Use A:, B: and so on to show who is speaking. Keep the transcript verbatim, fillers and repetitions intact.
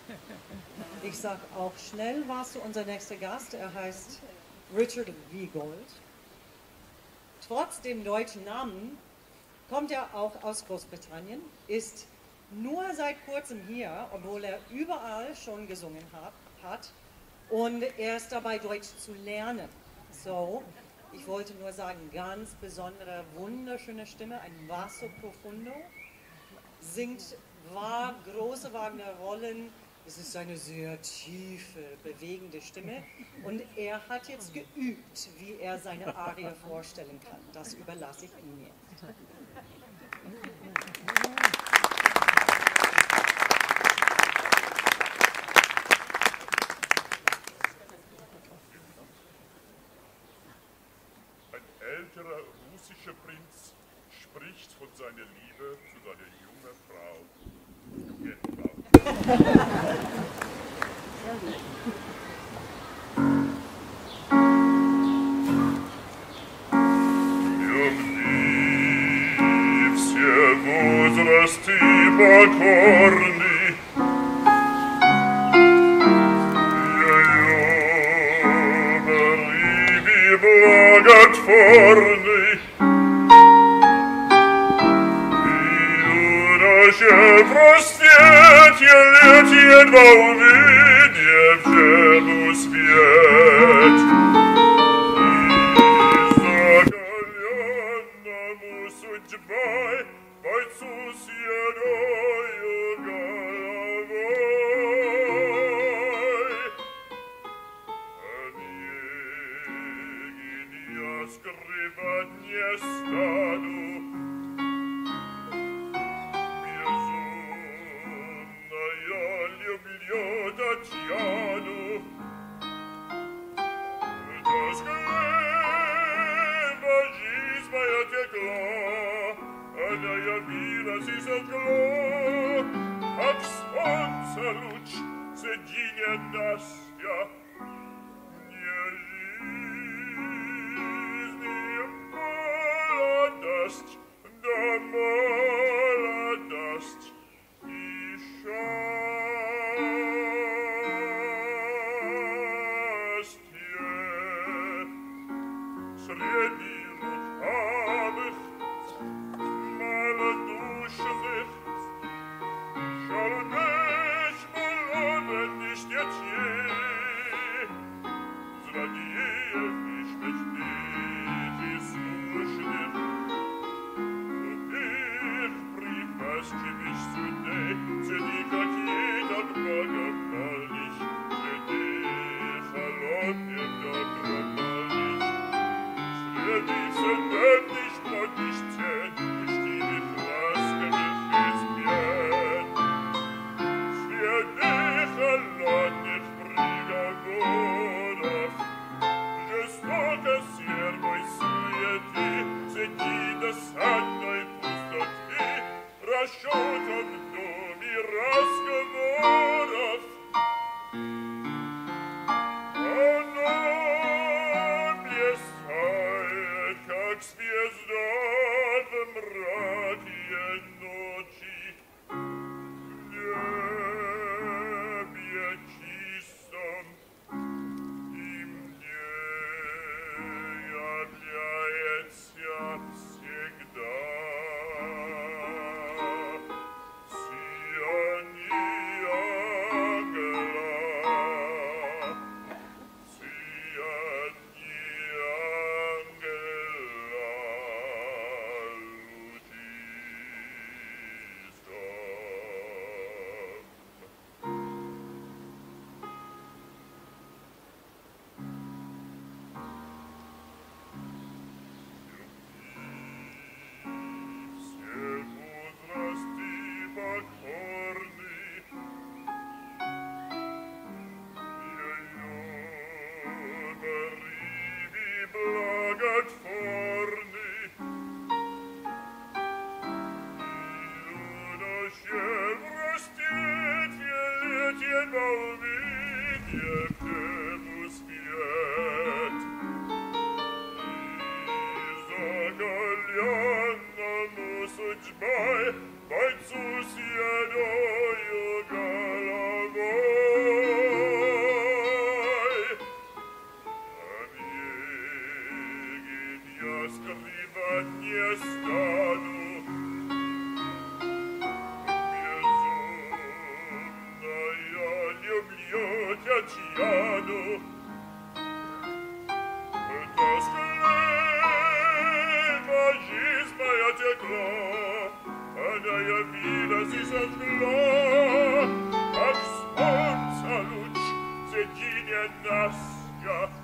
A: Ich sag auch schnell was zu unser nächster Gast. Er heißt Richard Wiegold. Trotz dem deutschen Namen kommt er auch aus Großbritannien, ist nur seit kurzem hier, obwohl er überall schon gesungen hat, hat und er ist dabei, Deutsch zu lernen. So, ich wollte nur sagen, ganz besondere, wunderschöne Stimme, ein Basso profundo, singt war, große Wagner-Rollen. Es ist eine sehr tiefe, bewegende Stimme und er hat jetzt geübt, wie er seine Arie vorstellen kann. Das überlasse ich ihm jetzt.
B: Ein älterer russischer Prinz spricht von seiner Liebe zu seiner jungen Frau. Возрасты покорны, ее порыве благотворны, юноше простетье лет едва увидевшему свет. И закаленному судьбой бойцу с едою головой. Онегин я скрывать не стану, безумно я люблю Татьяну. Тоскливо жизнь моя текла, она явилась из окна, как солнце луч соединя нас я. Не жизни молодость, да молодость и счастье. Среди лукавых малодушных жалобеч молодых детей, злодеев и шпичных и слушных, их припасчивых судей, среди каких-то богомольных, среди холодных добромольных, среди средних плотных стен, льстивых, ласковых измен, среди холодных приговоров, жестоко серой суеты, среди досадной пустоты, расчетов в доме разговоров. Она блистает, как звезда в мраке ночи, в небе чистом, и мне является всегда сияние ангела, сияние ангела судьбой, бойцу с едою головой. Татьяну. Тоскливо жизнь моя текла, она явилась и сожгла, как солнца луч, зединя нас я